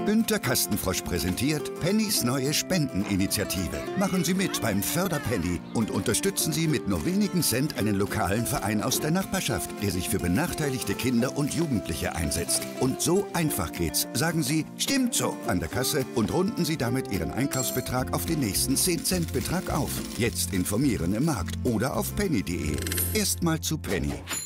Günter Kastenfrosch präsentiert Pennys neue Spendeninitiative. Machen Sie mit beim Förderpenny und unterstützen Sie mit nur wenigen Cent einen lokalen Verein aus der Nachbarschaft, der sich für benachteiligte Kinder und Jugendliche einsetzt. Und so einfach geht's. Sagen Sie, stimmt so an der Kasse und runden Sie damit Ihren Einkaufsbetrag auf den nächsten 10-Cent-Betrag auf. Jetzt informieren im Markt oder auf penny.de. Erstmal zu Penny.